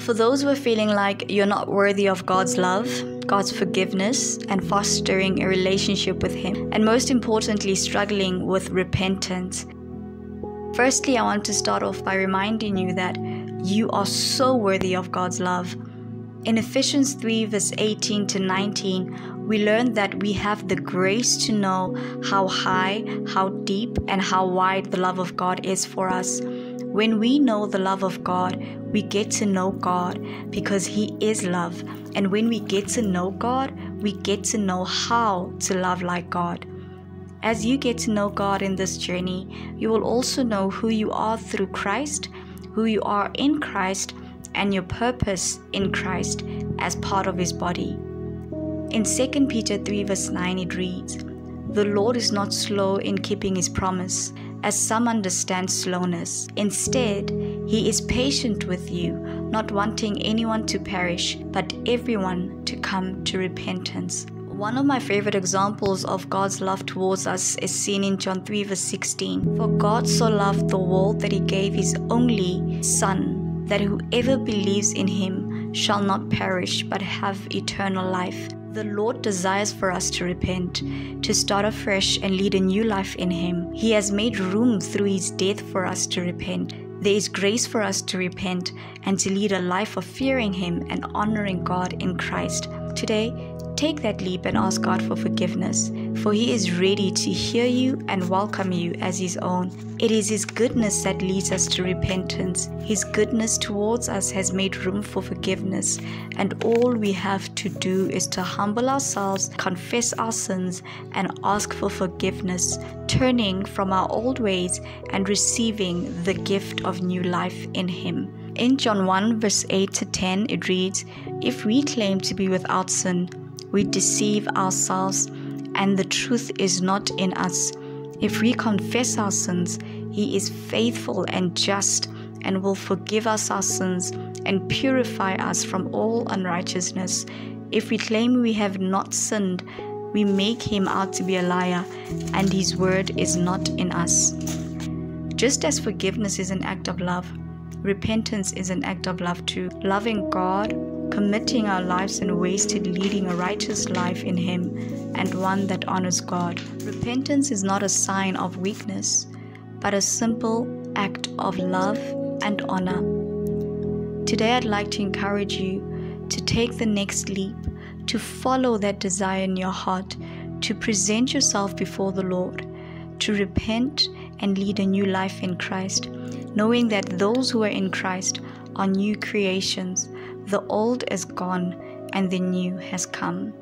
For those who are feeling like you're not worthy of God's love, God's forgiveness, and fostering a relationship with Him, and most importantly, struggling with repentance. Firstly, I want to start off by reminding you that you are so worthy of God's love. In Ephesians 3 verse 18 to 19, we learn that we have the grace to know how high, how deep, and how wide the love of God is for us. When we know the love of God, we get to know God because He is love. And when we get to know God, we get to know how to love like God. As you get to know God in this journey, you will also know who you are through Christ, who you are in Christ, and your purpose in Christ as part of His body. In 2 Peter 3 verse 9 it reads, "The Lord is not slow in keeping His promise, as some understand slowness. Instead, He is patient with you, not wanting anyone to perish, but everyone to come to repentance." One of my favorite examples of God's love towards us is seen in John 3 verse 16. "For God so loved the world that He gave His only Son, that whoever believes in Him shall not perish but have eternal life." The Lord desires for us to repent, to start afresh and lead a new life in Him. He has made room through His death for us to repent. There is grace for us to repent and to lead a life of fearing Him and honoring God in Christ. Today, take that leap and ask God for forgiveness, for He is ready to hear you and welcome you as His own. It is His goodness that leads us to repentance. His goodness towards us has made room for forgiveness, and all we have to do is to humble ourselves, confess our sins, and ask for forgiveness, turning from our old ways and receiving the gift of new life in Him. In John 1 verse 8 to 10 it reads, "If we claim to be without sin, we deceive ourselves, and the truth is not in us. If we confess our sins, He is faithful and just and will forgive us our sins and purify us from all unrighteousness. If we claim we have not sinned, we make Him out to be a liar, and His word is not in us." Just as forgiveness is an act of love, repentance is an act of love too. Loving God, committing our lives and ways to leading a righteous life in Him, and one that honors God. Repentance is not a sign of weakness, but a simple act of love and honor. Today I'd like to encourage you to take the next leap, to follow that desire in your heart, to present yourself before the Lord, to repent and lead a new life in Christ, knowing that those who are in Christ are new creations. The old is gone and the new has come.